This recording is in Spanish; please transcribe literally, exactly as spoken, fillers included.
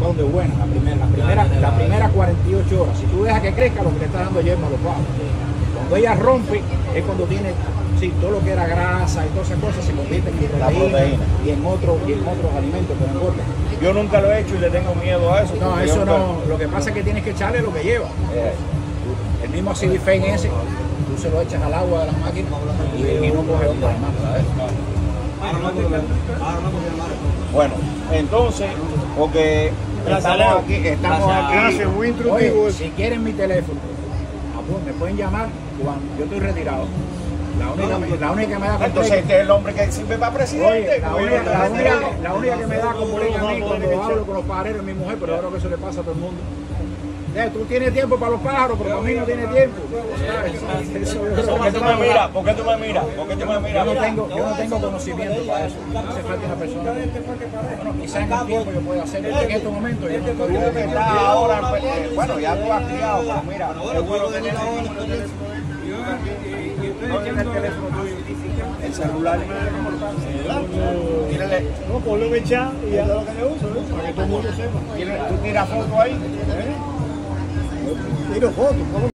va donde buena, la primera, la primera, la primera cuarenta y ocho horas. Si tú dejas que crezca, lo que te está dando yerma a los pájaros. Cuando ella rompe, es cuando tiene, sí, todo lo que era grasa y todas esas cosas se convierten en proteína, proteína. y en otros y en otros alimentos que no engordan. Yo nunca lo he hecho y le tengo miedo a eso. No, eso no, lo que pasa es que tienes que echarle lo que lleva. Yeah. El mismo acidifen ese, tú se lo echas al agua de las máquinas y, y no coge otro más, ¿sabes? Bueno, entonces, porque estamos aquí, estamos aquí. Gracias, muy instructivo. Oye, si quieren mi teléfono, me pueden llamar cuando yo estoy retirado. La única, no, la única que me da con entonces este es el hombre que sirve para presidente. Oye, la, única, la, única, la única que me da como leña a mí cuando hablo con los pajareros es mi mujer, pero yo creo que eso le pasa a todo el mundo. Ya, tú tienes tiempo para los pájaros, pero para mí no tienes tiempo. ¿Por qué tú me miras? ¿Por qué tú me miras? ¿Por qué tú me miras? Yo no tengo, yo no tengo conocimiento para eso. No hace falta una persona. Bueno, quizás en el tiempo yo pueda hacerlo. En estos momentos yo no estoy. Ahora, bueno, ya tú has criado, pero mira, es bueno tener el teléfono tuyo, el celular. Tírale. No, ponlo en el chat y ya de lo que yo uso, ¿eh? Para que todo el mundo sepa. ¿Tú tiras fotos ahí? Tiro fotos.